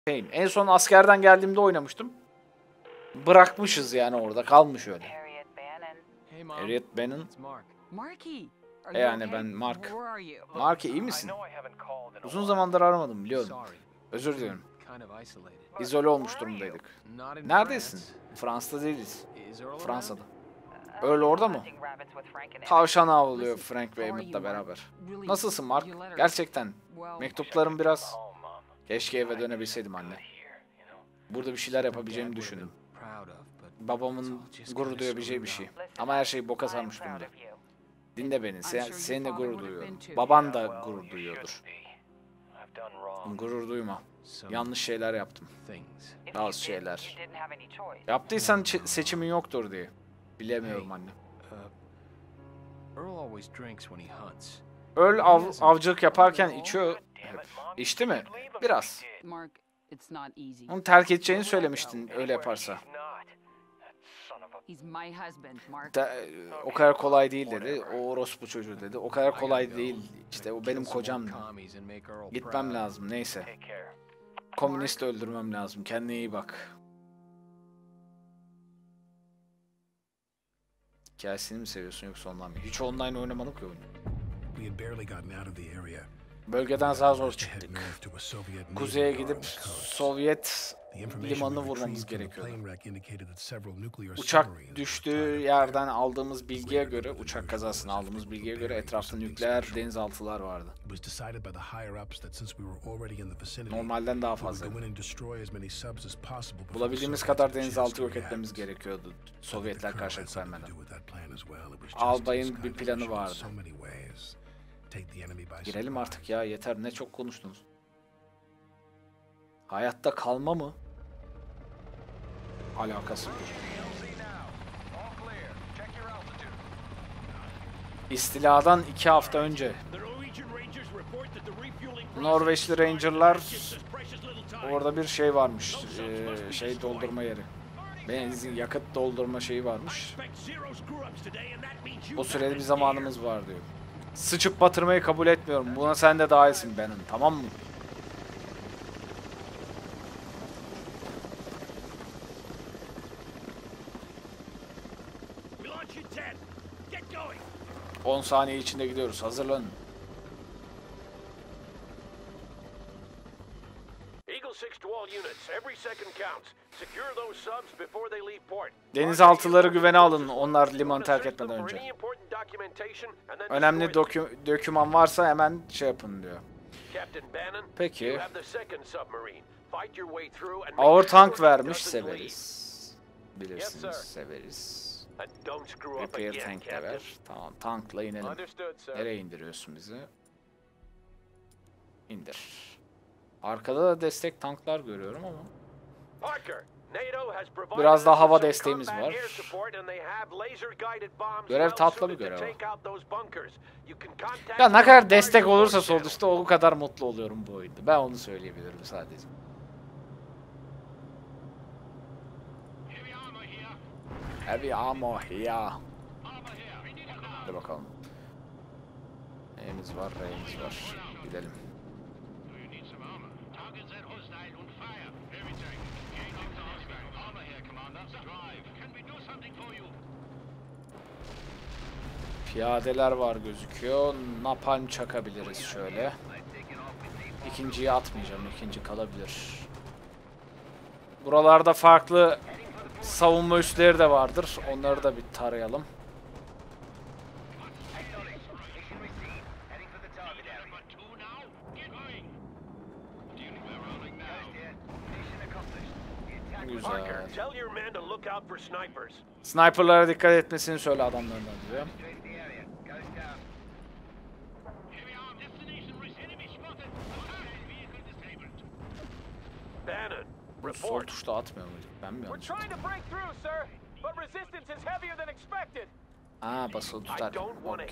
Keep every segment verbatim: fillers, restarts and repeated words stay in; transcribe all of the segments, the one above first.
Pain. En son askerden geldiğimde oynamıştım. Bırakmışız yani, orada kalmış öyle. Harriet Bannon. E yani ben Mark. Mark, iyi misin? Uzun zamandır aramadım, biliyorum. Özür dilerim. İzole olmuş durumdaydık. Neredesin? Fransa'da değiliz. Fransa'da. Öyle orada mı? Tavşan avlıyor Frank ve Emmett'la beraber. Nasılsın Mark? Gerçekten. Mektuplarım biraz... Keşke eve dönebilseydim anne. Burada bir şeyler yapabileceğimi düşündüm. Babamın gurur duyabileceği bir şey. Ama her şey boka sarmış durumda. Dinle beni. Sen, seninle gurur duyuyorum. Baban da gurur duyuyordur. Gurur duyma. Yanlış şeyler yaptım. Bazı şeyler. Yaptıysan seçimin yoktur diye. Bilemiyorum anne. Earl av, avcılık yaparken içiyor. İçti mi? Biraz. Onu terk edeceğini söylemiştin öyle yaparsa. Da, o kadar kolay değil dedi. O orospu çocuğu dedi. O kadar kolay değil. İşte o benim kocam. Gitmem lazım. Neyse. Komünist öldürmem lazım. Kendine iyi bak. Hikayesini mi seviyorsun yoksa online mı? Hiç online oynamadım ki oyunu. Bölgeden zar zor çıktık. Kuzeye gidip Sovyet limanını vurmamız gerekiyordu. Uçak düştüğü yerden aldığımız bilgiye göre, uçak kazasını aldığımız bilgiye göre etrafta nükleer denizaltılar vardı. Normalden daha fazla. Bulabildiğimiz kadar denizaltı yok etmemiz gerekiyordu Sovyetler karşılık vermeden. Albayın bir planı vardı. Girelim artık ya, yeter, ne çok konuştunuz. Hayatta kalma mı? Alakası yok. İstiladan iki hafta önce Norveçli Ranger'lar, orada bir şey varmış, ee, şey doldurma yeri, benzin yakıt doldurma şeyi varmış. O sürede bir zamanımız var diyor. Sıçıp batırmayı kabul etmiyorum. Buna sen de dahilsin benim, tamam mı? on saniye içinde gidiyoruz. Hazırlanın. Denizaltıları güvene alın, onlar limanı terk etmeden önce. Önemli dokü doküman varsa hemen şey yapın diyor. Peki. Ağır tank vermiş, severiz. Bilirsiniz, severiz. Repair tank de ver. Tamam, tankla inelim. Nereye indiriyorsun bizi? İndir. Arkada da destek tanklar görüyorum ama. Biraz daha hava desteğimiz var. Görev tatlı bir görev. Ya ne kadar destek olursa sol üstte o kadar mutlu oluyorum bu oyunda. Ben onu söyleyebilirim sadece. Heavy ammo here. Hadi bakalım. Neyimiz var, reyimiz var. Gidelim. Piyadeler var gözüküyor. Napalm çakabiliriz şöyle. İkinciyi atmayacağım. İkinci kalabilir. Buralarda farklı savunma üsleri de vardır. Onları da bir tarayalım. Güzel. Sniper'lara dikkat etmesini söyle adamlarından diyor. Sol tuşla atmıyor muyduk? Ben mi yanlış yaptım? Aa, basılı tutar. Okay.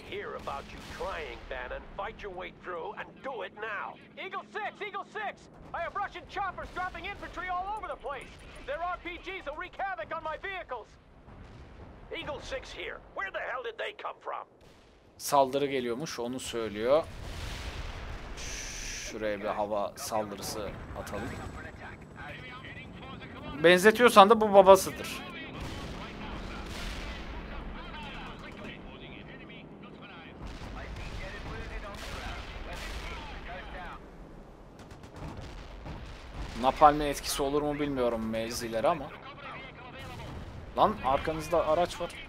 Saldırı geliyormuş, onu söylüyor. Şuraya bir hava saldırısı atalım. benzetiyorsan da bu babasıdır. Napalm'in etkisi olur mu bilmiyorum mevzileri ama. Lan arkanızda araç var.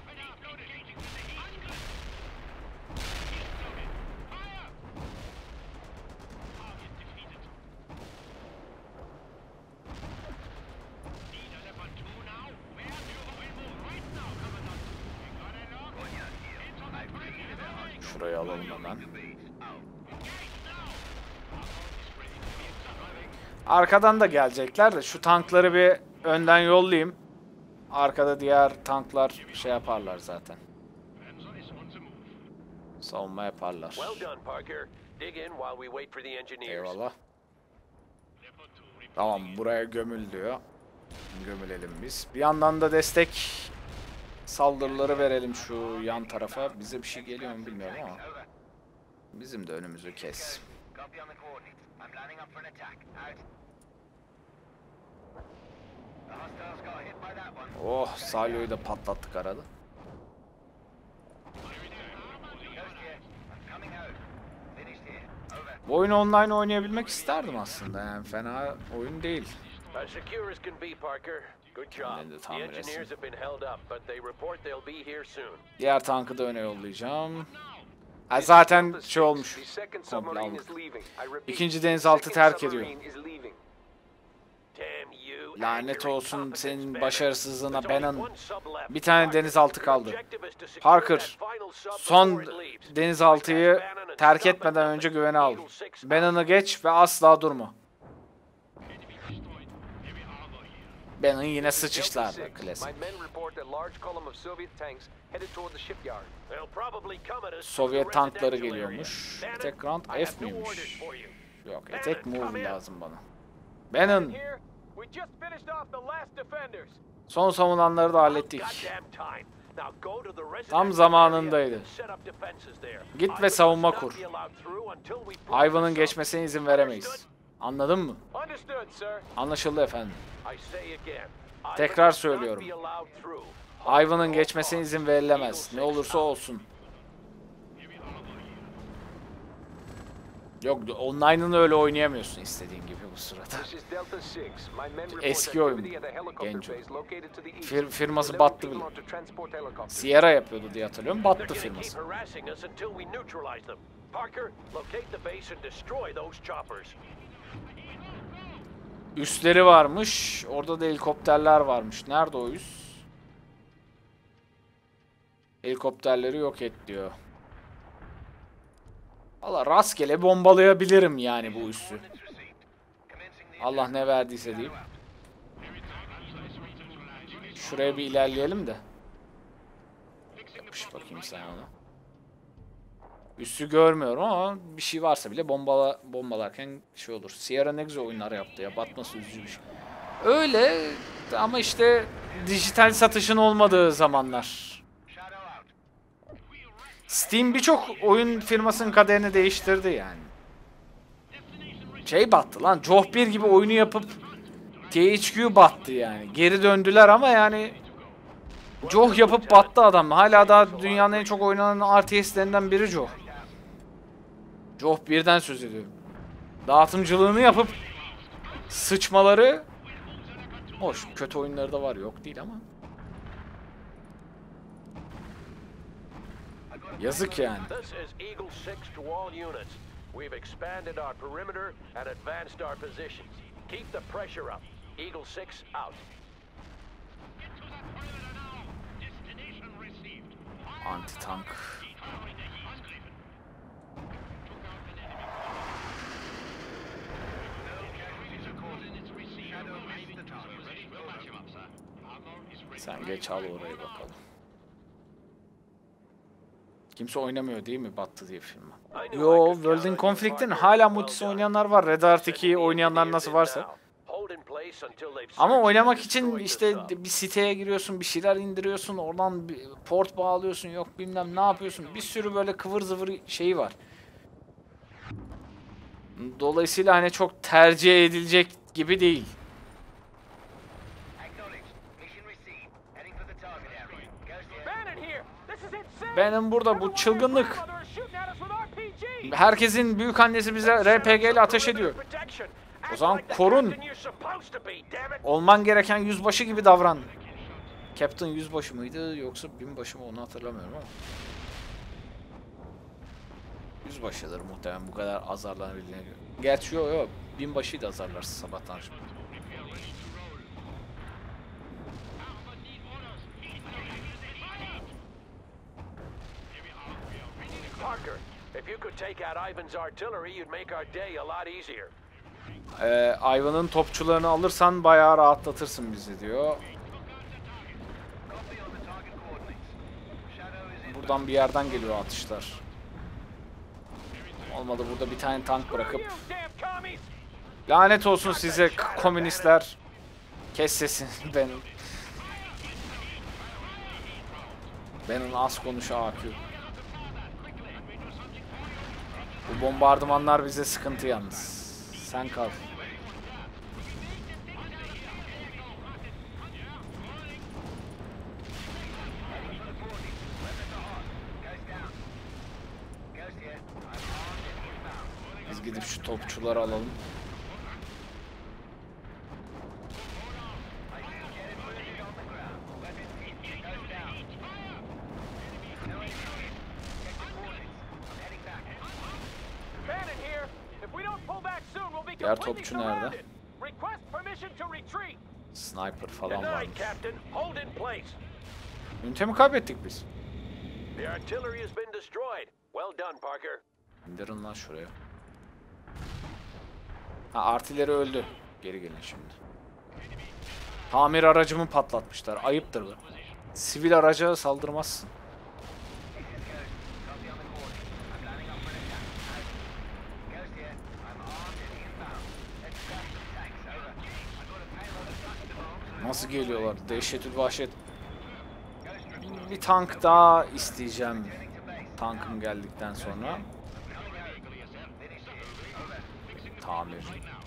Şurayı alalım hemen. Arkadan da gelecekler de şu tankları bir önden yollayayım. Arkada diğer tanklar şey yaparlar zaten. Savunma yaparlar. Eyvallah. Tamam, buraya gömül diyor. Gömülelim biz. Bir yandan da destek saldırıları verelim şu yan tarafa. Bize bir şey geliyor mu bilmiyorum ama. Bizim de önümüzü kes. Oh, Salyo'yu da patlattık arada. Bu oyunu online oynayabilmek isterdim aslında, yani fena oyun değil. Kendini de tamir etsin. Diğer tankı da öne yollayacağım. Ha, zaten şey olmuş. Komple aldık. İkinci denizaltı terk ediyor. Lanet olsun senin başarısızlığına Bannon. Bir tane denizaltı kaldı. Parker, son denizaltıyı terk etmeden önce güvene al. Bannon'ı geç ve asla durma. Bannon yine sıçışlardı, klasik. Sovyet tankları geliyormuş. Attack round F miymiş? Yok, attack move lazım bana. Bannon! Son savunanları da hallettik. Tam zamanındaydı. Git ve savunma kur. Ivan'ın geçmesine izin veremeyiz. Anladın mı? Anlaşıldı efendim. Tekrar söylüyorum. Ivan'ın geçmesine izin verilemez. Ne olursa olsun. Yok, online'ını öyle oynayamıyorsun istediğin gibi bu sırada. Eski oyun. Genco. Fir firması battı bile. Sierra yapıyordu diye hatırlıyorum. Battı firması. Üsleri varmış. Orada da helikopterler varmış. Nerede o üs? Helikopterleri yok et diyor. Valla rastgele bombalayabilirim yani bu üssü. Allah ne verdiyse diyeyim. Şuraya bir ilerleyelim de. Yapış bakayım sen ona. Üssü görmüyorum ama bir şey varsa bile bombala, bombalarken şey olur. Sierra ne güzel oyunlar yaptı ya. Batması üzücü bir şey. Öyle ama işte dijital satışın olmadığı zamanlar. Steam birçok oyun firmasının kaderini değiştirdi yani. Şey battı lan. Joh bir gibi oyunu yapıp T H Q battı yani. Geri döndüler ama yani Joh yapıp battı adam. Hala daha dünyanın en çok oynanan R T S'lerinden biri Joh. Joh birden söz ediyorum. Dağıtımcılığını yapıp sıçmaları hoş. Kötü oyunları da var, yok değil ama. Yazık yani. We've expanded our perimeter and advanced our positions. Keep the pressure up. Eagle six out. Anti-tank. Sen geç al orayı bakalım. Kimse oynamıyor değil mi battı diye firma? Yo, World in Conflict'in hala multisi oynayanlar var. Red Alert ikiyi oynayanlar nasıl varsa. Ama oynamak için işte bir siteye giriyorsun, bir şeyler indiriyorsun, oradan bir port bağlıyorsun, yok bilmem ne yapıyorsun. Bir sürü böyle kıvır zıvır şeyi var. Dolayısıyla hani çok tercih edilecek gibi değil. Benim burada bu çılgınlık. Herkesin büyük annesi bize R P G ile ateş ediyor. O zaman korun. Olman gereken yüzbaşı gibi davran. Captain yüzbaşı mıydı yoksa binbaşı mı onu hatırlamıyorum ama. Yüzbaşıdır muhtemelen bu kadar azarlanabildiğine göre. Gerçi yok yok binbaşıyı da azarlarsın sabahtan şimdi. Parker, if you could take out Ivan's artillery, you'd make our day a lot easier. Ee, Ivan'ın topçularını alırsan bayağı rahatlatırsın bizi diyor. Buradan bir yerden geliyor atışlar. Olmadı burada bir tane tank bırakıp. Lanet olsun size komünistler. Kes sesini benim. Benim az konuş A Q. Bu bombardımanlar bize sıkıntı yalnız. Sen kal. Biz gidip şu topçuları alalım. Diğer topçu nerede? Sniper falan varmış. Ünitemi kaybettik biz. İndirin lan şuraya. Ha, artileri öldü. Geri gelin şimdi. Tamir aracımı patlatmışlar. Ayıptır bu. Sivil araca saldırmazsın. Nasıl geliyorlar? Dehşetül vahşet. Bir tank daha isteyeceğim. Tankım geldikten sonra. Tamir.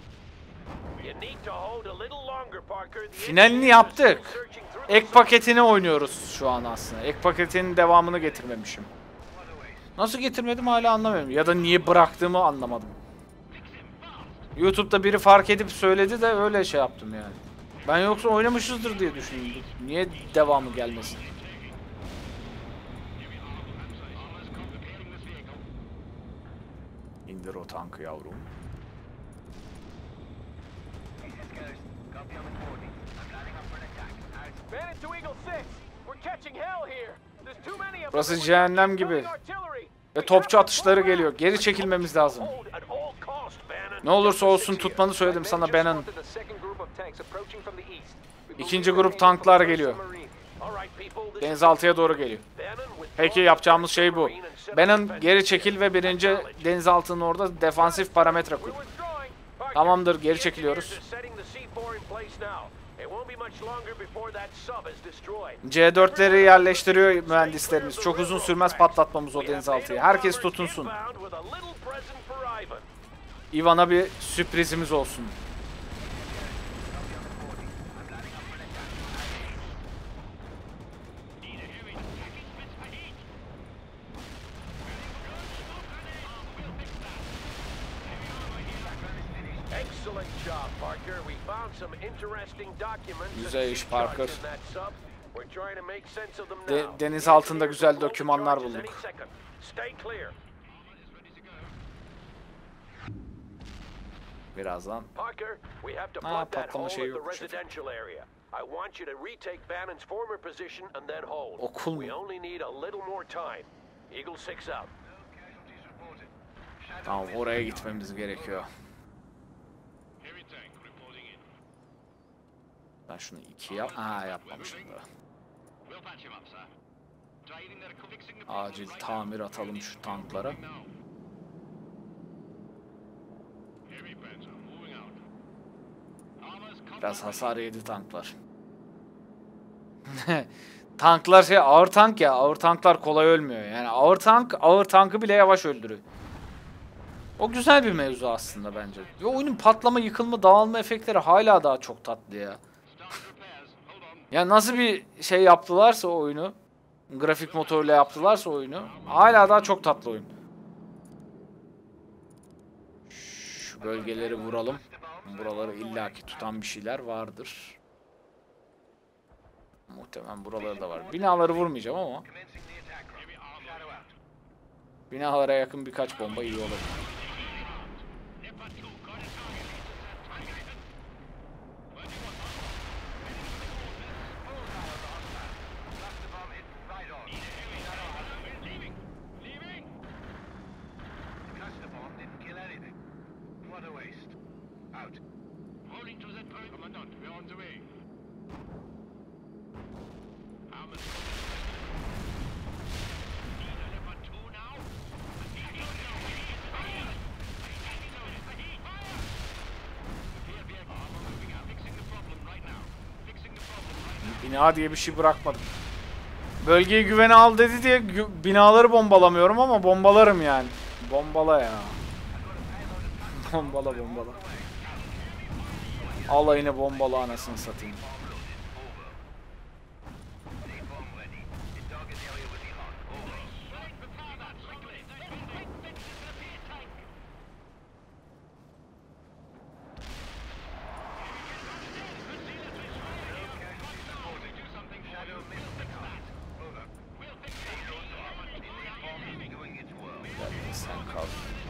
Finalini yaptık. Ek paketini oynuyoruz şu an aslında. Ek paketinin devamını getirmemişim. Nasıl getirmedim hala anlamıyorum. Ya da niye bıraktığımı anlamadım. YouTube'da biri fark edip söyledi de öyle şey yaptım yani. Ben yoksa oynamışızdır diye düşündüm. Niye devamı gelmesin? İndir o tankı yavrum. Burası cehennem gibi. Ve topçu atışları geliyor. Geri çekilmemiz lazım. Ne olursa olsun tutmanı söyledim sana Bannon. İkinci grup tanklar geliyor. Denizaltıya doğru geliyor. Peki yapacağımız şey bu. Bannon geri çekil ve birinci denizaltının orada defansif parametre kur. Tamamdır, geri çekiliyoruz. C dörtleri yerleştiriyor mühendislerimiz. Çok uzun sürmez patlatmamız o denizaltıyı. Herkes tutunsun. Ivan'a bir sürprizimiz olsun. Güzel iş Parker. De deniz altında güzel dokümanlar bulduk. Birazdan. Ha, patlama şeyi yokmuş. Okul mu? Tamam, oraya gitmemiz gerekiyor. Ben şunu iki yap. Aa, yapmamışım da. Acil tamir atalım şu tanklara. Biraz hasar yedi tanklar. Tanklar şey, ağır tank ya. Ağır tanklar kolay ölmüyor. Yani ağır tank, ağır tankı bile yavaş öldürüyor. O güzel bir mevzu aslında bence. Ve oyunun patlama, yıkılma, dağılma efektleri hala daha çok tatlı ya. Ya nasıl bir şey yaptılarsa o oyunu, grafik motoruyla yaptılarsa oyunu. Hala daha çok tatlı oyun. Şu bölgeleri vuralım. Buraları illaki tutan bir şeyler vardır. Muhtemelen buraları da var. Binaları vurmayacağım ama binalara yakın birkaç bomba iyi olur. Bina diye bir şey bırakmadım. Bölgeyi güvene al dedi diye binaları bombalamıyorum ama bombalarım yani. Bombala ya. Bombala bombala. Alayını bombala anasını satayım. Sen kal.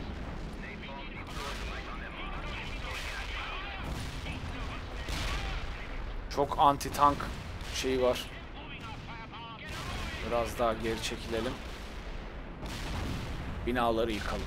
Çok anti tank şeyi var. Biraz daha geri çekilelim. Binaları yıkalım.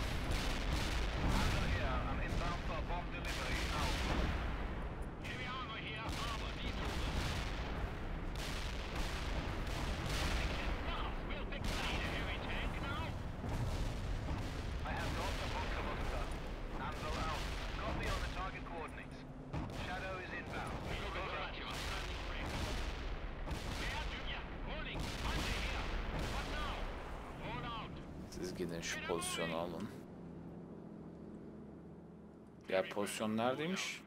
Siz gidin şu pozisyonu alın. Diğer pozisyon neredeymiş?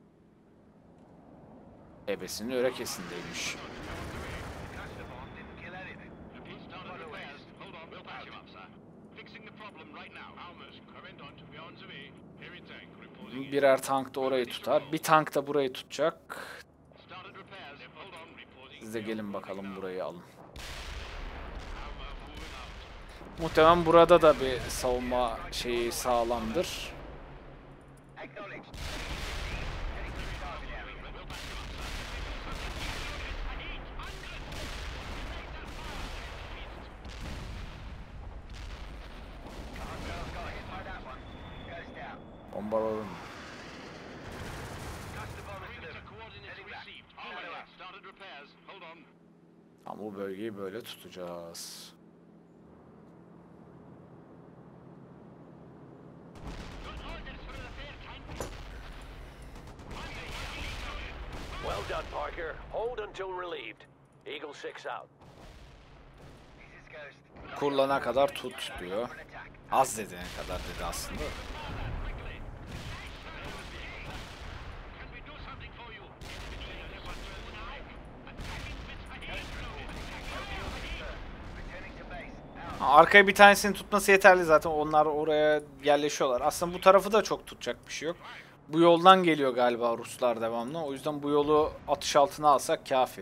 Ebesinin örekesindeymiş. Birer tank da orayı tutar. Bir tank da burayı tutacak. Siz de gelin bakalım burayı alın. Muhtemelen burada da bir savunma şeyi sağlamdır. Bombalarım. Ama bu bölgeyi böyle tutacağız. Well done, Parker. Hold until relieved. Eagle six out. Kurulana kadar tut diyor. Az dediğine kadar dedi aslında. Arkaya bir tanesini tutması yeterli zaten. Onlar oraya yerleşiyorlar. Aslında bu tarafı da çok tutacak bir şey yok. Bu yoldan geliyor galiba Ruslar devamlı. O yüzden bu yolu atış altına alsak kafi.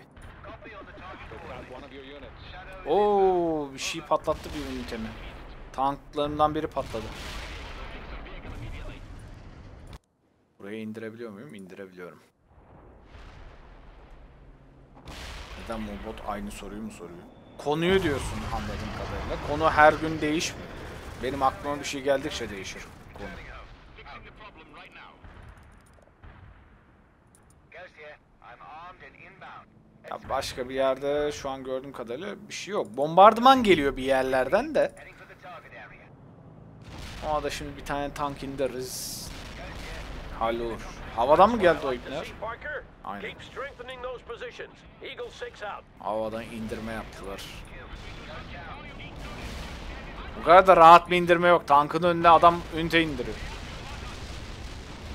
Oo, bir şey patlattı bir ünitemi. Tanklarımdan biri patladı. Buraya indirebiliyor muyum? İndirebiliyorum. Neden Mobot aynı soruyu mu soruyor? Konuyu diyorsun anladığım kadarıyla. Konu her gün değişmiyor. Benim aklıma bir şey geldikçe değişir konu. Ya başka bir yerde şu an gördüğüm kadarıyla bir şey yok. Bombardıman geliyor bir yerlerden de. Ona da şimdi bir tane tank indiririz. Hallolur. Havadan mı geldi o ipler? Aynen. Havadan indirme yaptılar. Bu kadar da rahat bir indirme yok. Tankın önüne adam ünite indiriyor.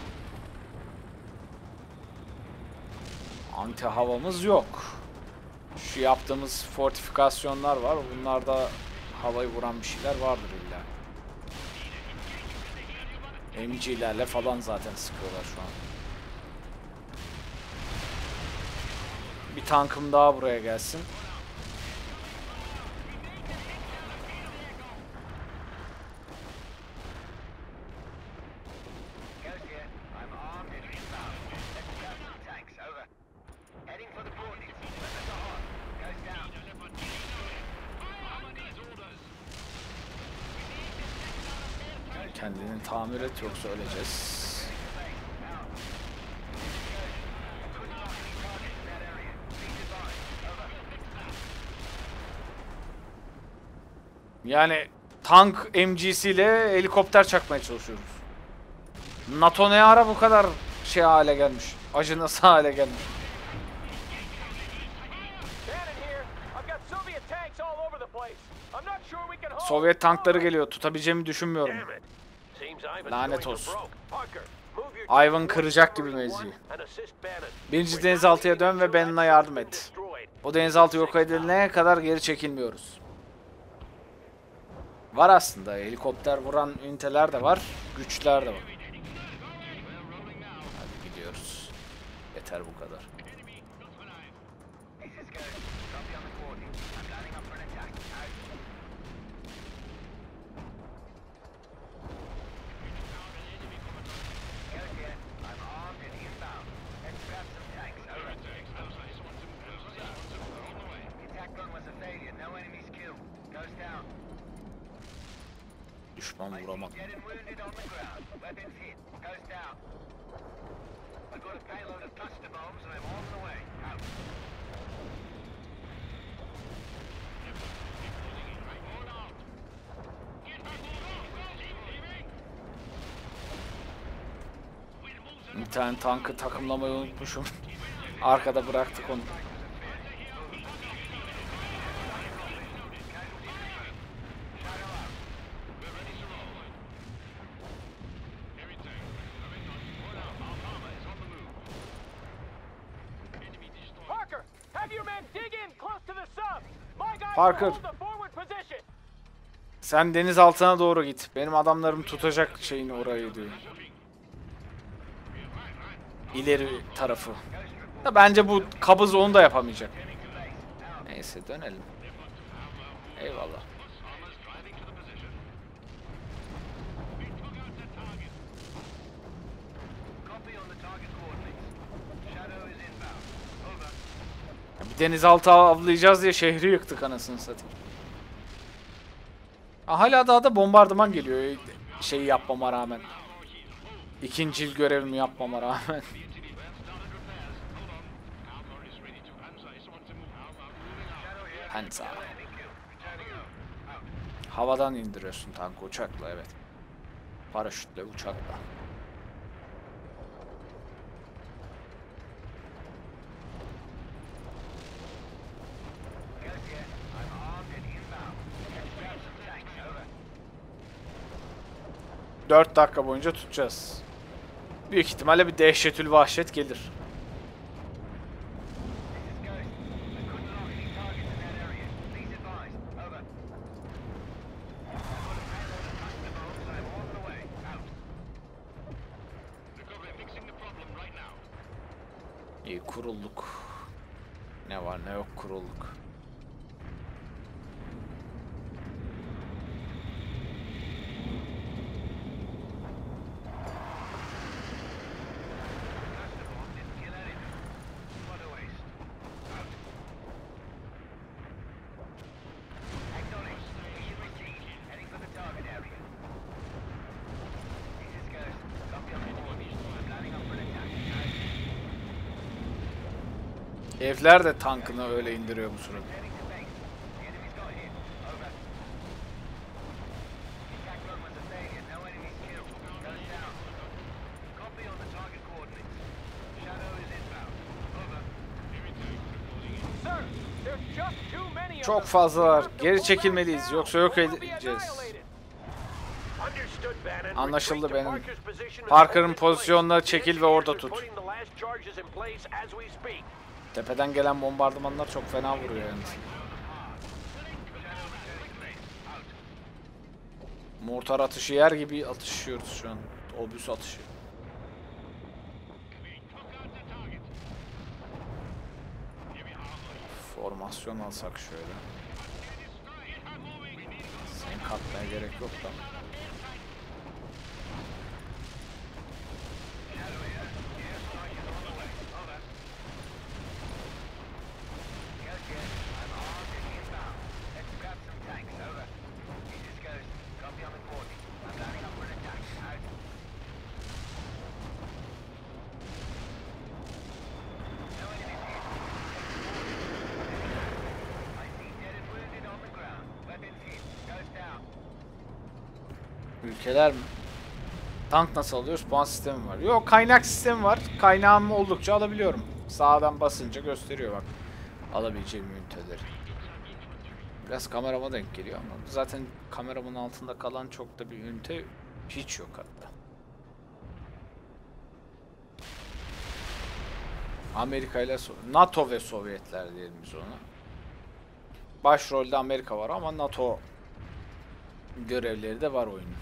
Anti havamız yok. Şu yaptığımız fortifikasyonlar var. Bunlarda havayı vuran bir şeyler vardır illa. M G'lerle falan zaten sıkıyorlar şu an. Bir tankım daha buraya gelsin. Kendini tamir et yoksa öleceğiz. Yani tank M G'siyle helikopter çakmaya çalışıyoruz. NATO ne ara bu kadar şey hale gelmiş. Acınası hale gelmiş. Sovyet tankları geliyor. Tutabileceğimi düşünmüyorum. Lanet olsun. Ivan kıracak gibi mevziyi. Birinci denizaltıya dön ve Bannon'a yardım et. O denizaltı yok edilene kadar geri çekilmiyoruz. Var aslında. Helikopter vuran üniteler de var. Güçler de var. Hadi gidiyoruz. Yeter bu kadar. Düşman vuramadım. Bir tane tankı takımlamayı unutmuşum. Arkada bıraktık onu. Parker, sen deniz altına doğru git. Benim adamlarım tutacak şeyini orayı diyor. İleri tarafı. Ya bence bu kabız onu da yapamayacak. Neyse dönelim. Eyvallah. Bir denizaltı avlayacağız diye şehri yıktık anasını satayım. Ha, hala daha da bombardıman geliyor şeyi yapmama rağmen. İkinci görevimi yapmama rağmen. Hansa. Havadan indiriyorsun tankı uçakla, evet. Paraşütle, uçakla. dört dakika boyunca tutacağız. Büyük ihtimalle bir dehşetül vahşet gelir. İyi kurulduk. Ne var ne yok kurulduk. Herifler de tankını öyle indiriyor bu sırada. Çok fazlalar. Geri çekilmeliyiz. Yoksa yok edeceğiz. Anlaşıldı benim. Parker'ın pozisyonuna çekil ve orada tut. Tepeden gelen bombardımanlar çok fena vuruyor yani. Mortar atışı yer gibi atışıyoruz şu an. Obüs atışı. Formasyon alsak şöyle. Sen katmaya gerek yok da. Ülkeler mi? Tank nasıl alıyoruz? Puan sistemi var. Yok, kaynak sistemi var. Kaynağımı oldukça alabiliyorum. Sağdan basınca gösteriyor bak. Alabileceğim üniteleri. Biraz kamerama denk geliyor ama zaten kameramın altında kalan çok da bir ünite hiç yok hatta. Amerika ile NATO ve Sovyetler diyelim biz ona. Başrolde Amerika var ama NATO görevleri de var oyunun.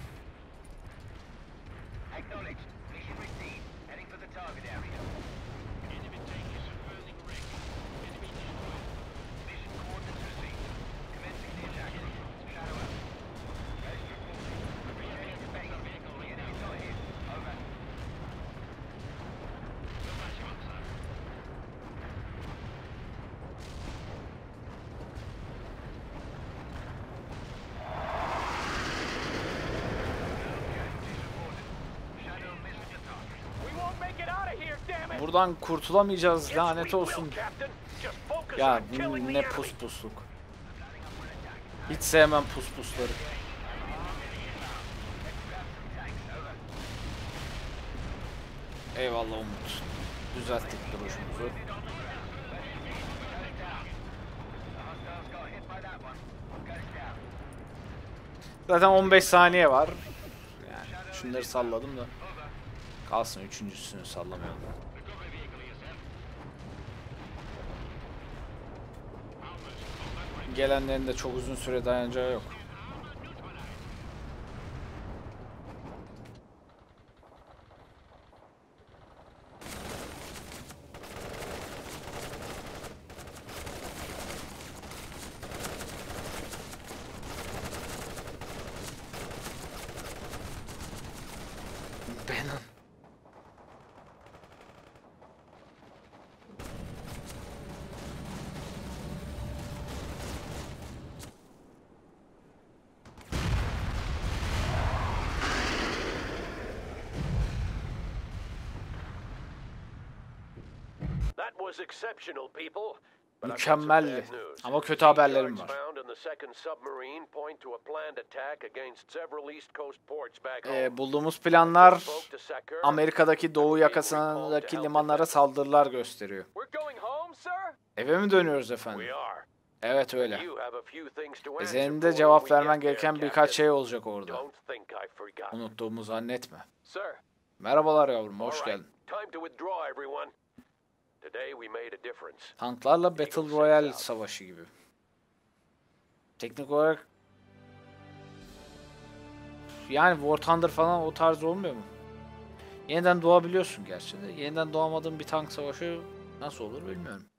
Buradan kurtulamayacağız, lanet olsun. Ya ne pus pusluk. Hiç sevmem pus pusları. Eyvallah Umut. Düzelttik duruşumuzu. Zaten on beş saniye var. Yani şunları salladım da. Kalsın, üçüncüsünü sallamayalım. Gelenlerin de çok uzun süre dayanacağı yok. Benim. Mükemmeldi. Ama kötü haberlerim var. Ee, bulduğumuz planlar Amerika'daki doğu yakasındaki limanlara saldırılar gösteriyor. Eve mi dönüyoruz efendim? Evet öyle. E senin de cevap vermen gereken birkaç şey olacak orada. Unuttuğumu zannetme. Merhabalar yavrum, hoş geldin. Tanklarla Battle Royale savaşı gibi. Teknik olarak yani War Thunder falan o tarz olmuyor mu? Yeniden doğabiliyorsun gerçi de. Yeniden doğamadığın bir tank savaşı nasıl olur bilmiyorum.